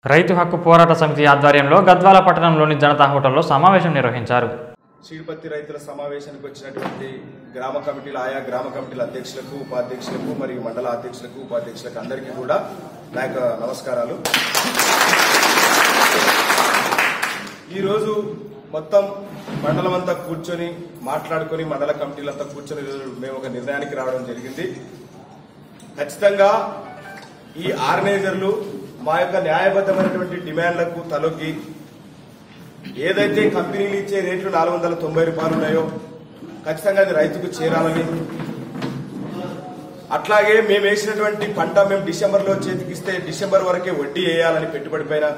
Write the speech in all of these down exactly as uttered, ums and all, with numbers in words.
రైతు హక్కు పోరాట సమితి ఆధ్వర్యంలో గద్వాల పట్టణంలోని జనతా హోటల్లో సమావేశం నిర్వహించారు. సీడ్పత్తి రైతుల సమావేశానికి వచ్చినటువంటి గ్రామ కమిటీల ఆయా గ్రామ కమిటీల అధ్యక్షులకు, ఉపాధ్యక్షులకు మరియు మండల అధ్యక్షులకు, ఉపాధ్యక్షులకు అందరికీ కూడా నా యొక్క నమస్కారాలు. ఈరోజు మొత్తం మండలం అంతా కూర్చొని మాట్లాడుకొని మండల కమిటీలంతా కూర్చొని మేము ఒక నిర్ణయానికి రావడం జరిగింది. ఖచ్చితంగా ఈ ఆర్గనైజర్లు మా యొక్క న్యాయబద్దమైనటువంటి డిమాండ్లకు తలొగ్గి ఏదైతే కంపెనీలు ఇచ్చే రేట్లు నాలుగు వందల తొంభై రూపాయలు ఉన్నాయో ఖచ్చితంగా అది రైతుకు చేరాలని, అట్లాగే మేము వేసినటువంటి పంట మేము డిసెంబర్లో చేతికిస్తే డిసెంబర్ వరకే వడ్డీ వేయాలని పెట్టుబడి పైన,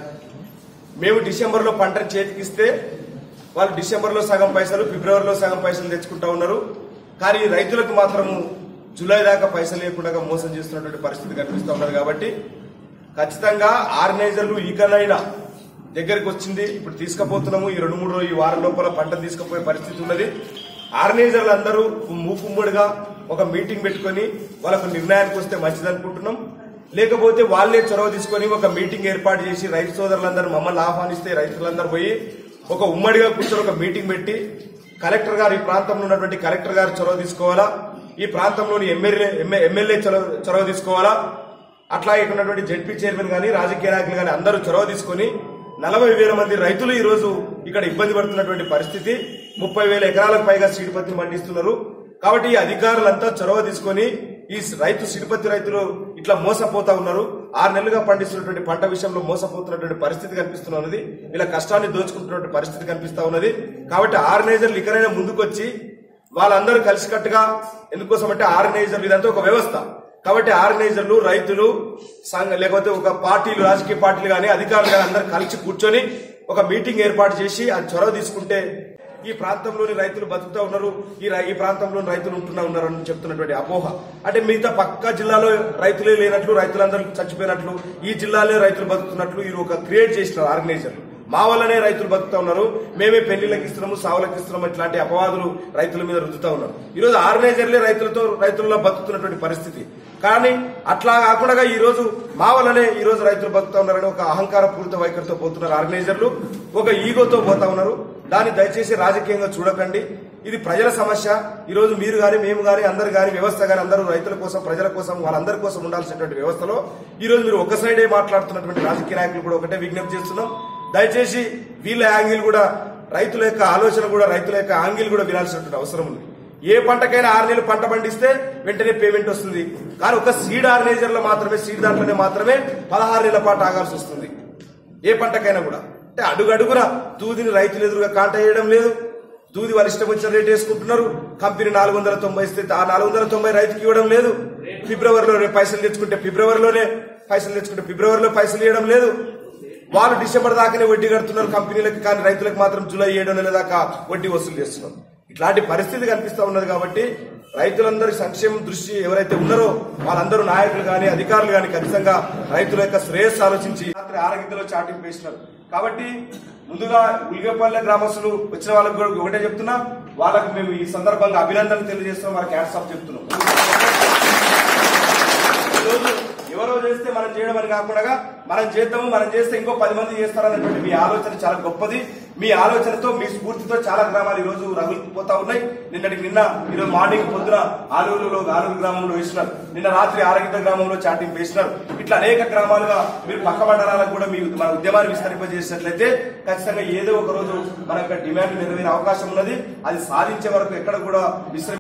మేము డిసెంబర్లో పంటను చేతికిస్తే వాళ్ళు డిసెంబర్లో సగం పైసలు, ఫిబ్రవరిలో సగం పైసలు తెచ్చుకుంటా ఉన్నారు. కానీ రైతులకు మాత్రం జూలై దాకా పైసలు లేకుండా మోసం చేస్తున్నటువంటి పరిస్థితి కనిపిస్తూ ఉన్నది. కాబట్టి ఖచ్చితంగా ఆర్గనైజర్లు ఈకనైనా దగ్గరికి వచ్చింది. ఇప్పుడు తీసుకుపోతున్నాము. ఈ రెండు మూడు ఈ వారం లోపల పంట తీసుకుపోయే పరిస్థితి ఉన్నది. ఆర్గనైజర్లు అందరూ మూకుమ్మడిగా ఒక మీటింగ్ పెట్టుకుని వాళ్ళకు నిర్ణయానికి వస్తే మంచిది అనుకుంటున్నాం. లేకపోతే వాళ్లే చొరవ తీసుకుని ఒక మీటింగ్ ఏర్పాటు చేసి రైతు సోదరులందరూ మమ్మల్ని ఆహ్వానిస్తే రైతులందరూ పోయి ఒక ఉమ్మడిగా కూర్చొని ఒక మీటింగ్ పెట్టి కలెక్టర్ గారు, ఈ ప్రాంతంలో ఉన్నటువంటి కలెక్టర్ గారు చొరవ తీసుకోవాలా, ఈ ప్రాంతంలోని ఎమ్మెల్యే ఎమ్మెల్యే చొరవ తీసుకోవాలా, అట్లాగే ఉన్నటువంటి జెడ్పీ చైర్మన్ గానీ రాజకీయ నాయకులు గానీ అందరూ చొరవ తీసుకుని నలభై వేల మంది రైతులు ఈ రోజు ఇక్కడ ఇబ్బంది పడుతున్నటువంటి పరిస్థితి. ముప్పై వేల ఎకరాలకు పైగా సీడ్పత్తిని పండిస్తున్నారు. కాబట్టి ఈ అధికారులంతా చొరవ తీసుకుని ఈ రైతు సీడ్పత్తి రైతులు ఇట్లా మోసపోతా ఉన్నారు. ఆరు నెలలుగా పండిస్తున్నటువంటి పంట విషయంలో మోసపోతున్నటువంటి పరిస్థితి కనిపిస్తూ ఉన్నది. వీళ్ళ కష్టాన్ని దోచుకుంటున్నటువంటి పరిస్థితి కనిపిస్తా ఉన్నది. కాబట్టి ఆర్గనైజర్లు ఇకనైనా ముందుకొచ్చి వాళ్ళందరూ కలిసికట్టుగా, ఎందుకోసం అంటే ఆర్గనైజర్లు ఇదంతా ఒక వ్యవస్థ. కాబట్టి ఆర్గనైజర్లు, రైతులు, సంఘ లేకపోతే ఒక పార్టీలు, రాజకీయ పార్టీలు గానీ అధికారులు గానీ అందరూ కలిసి కూర్చొని ఒక మీటింగ్ ఏర్పాటు చేసి అది చొరవ తీసుకుంటే ఈ ప్రాంతంలోని రైతులు బతుకుతా ఉన్నారు, ఈ ఈ ప్రాంతంలోని రైతులు ఉంటున్నా ఉన్నారని చెప్తున్నటువంటి అపోహ. అంటే మిగతా పక్క జిల్లాలో రైతులే లేనట్లు, రైతులందరూ చచ్చిపోయినట్లు, ఈ జిల్లాలో రైతులు బతుకుతున్నట్లు ఇది ఒక క్రియేట్ చేసినారు ఆర్గనైజర్లు. మా వల్లనే రైతులు బతుకుతా ఉన్నారు, మేమే పెళ్లిళ్ళకి ఇస్తున్నాము, సావులకు ఇస్తున్నాము, ఇట్లాంటి అపవాదులు రైతుల మీద రుద్దుతా ఉన్నారు. ఈరోజు ఆర్గనైజర్లే రైతులతో రైతుల్లో బతుకుతున్నటువంటి పరిస్థితి. కానీ అట్లా కాకుండా ఈ రోజు మా వల్లనే ఈ రోజు రైతులు బతుకుతా ఉన్నారని ఒక అహంకార పూరిత వైఖరితో పోతున్నారు ఆర్గనైజర్లు, ఒక ఈగోతో పోతా ఉన్నారు. దాన్ని దయచేసి రాజకీయంగా చూడకండి. ఇది ప్రజల సమస్య. ఈ రోజు మీరు గాని, మేము గాని, అందరు గాని, వ్యవస్థ గాని అందరూ రైతుల కోసం, ప్రజల కోసం, వాళ్ళందరి కోసం ఉండాల్సినటువంటి వ్యవస్థలో ఈ రోజు మీరు ఒక సైడే మాట్లాడుతున్నటువంటి రాజకీయ నాయకులు కూడా ఒకటే విజ్ఞప్తి చేస్తున్నాం. దయచేసి వీళ్ళ యాంగిల్ కూడా, రైతుల యొక్క ఆలోచన కూడా, రైతుల యొక్క యాంగిల్ కూడా వినాల్సినటువంటి అవసరం ఉంది. ఏ పంటకైనా ఆరు నెలలు పంట పండిస్తే వెంటనే పేమెంట్ వస్తుంది. కానీ ఒక సీడ్ ఆర్గనైజర్లో మాత్రమే, సీడ్ దాంట్లోనే మాత్రమే పదహారు నెలల పాటు ఆగాల్సి వస్తుంది. ఏ పంటకైనా కూడా అంటే అడుగడుగున దూదిని రైతులు ఎదురుగా కాంట వేయడం లేదు. దూది వాళ్ళు ఇష్టం వచ్చిన రేటు వేసుకుంటున్నారు. కంపెనీ నాలుగు వందల తొంభై ఇస్తే ఆ నాలుగు వందల తొంభై రైతుకి ఇవ్వడం లేదు. ఫిబ్రవరిలోనే పైసలు తెచ్చుకుంటే ఫిబ్రవరిలోనే పైసలు తెచ్చుకుంటే ఫిబ్రవరిలో పైసలు ఇవ్వడం లేదు. వాళ్ళు డిసెంబర్ దాకానే వడ్డీ కడుతున్నారు కంపెనీలకు, కానీ రైతులకు మాత్రం జూలై ఏడో నెల దాకా వడ్డీ వసూలు చేస్తున్నారు. ఇట్లాంటి పరిస్థితి కనిపిస్తా ఉన్నది. కాబట్టి రైతులందరి సంక్షేమం దృష్టి ఎవరైతే ఉన్నారో వాళ్ళందరూ నాయకులు గాని, అధికారులు గాని ఖచ్చితంగా రైతుల యొక్క శ్రేయస్సు ఆలోచించి రాత్రి ఆరోగ్యంలో చాటింపు వేసినారు. కాబట్టి ముందుగా ఉల్లిగపల్లె గ్రామస్తులు వచ్చిన వాళ్ళకి కూడా ఒకటే చెప్తున్నా, వాళ్ళకు మేము ఈ సందర్భంగా అభినందనలు తెలియజేస్తున్నాం, వాళ్ళకి హ్యాట్స్ ఆఫ్ చెప్తున్నాం. ఈరోజు ఎవరో చేస్తే మనం చేయడం అని కాకుండా మనం చేద్దాము, మనం చేస్తే ఇంకో పది మంది చేస్తారన్నటువంటి మీ ఆలోచన చాలా గొప్పది. మీ ఆలోచనతో, మీ స్ఫూర్తితో చాలా గ్రామాలు ఈ రోజు రగులుకుపోతా ఉన్నాయి. నిన్నటికి నిన్న ఈరోజు మార్నింగ్ పొద్దున ఆలూరులో ఆలూరు గ్రామంలో వేసినారు, నిన్న రాత్రి ఆరగిద్ద గ్రామంలో చాటింపు వేసినారు. ఇట్లా అనేక గ్రామాలుగా మీరు పక్క మండలాలకు కూడా మీ మన ఉద్యమాన్ని విస్తరింపజేసినట్లయితే ఖచ్చితంగా ఏదో ఒక రోజు మన యొక్క డిమాండ్ నెరవేరే అవకాశం ఉన్నది. అది సాధించే వరకు ఎక్కడ కూడా విస్తరి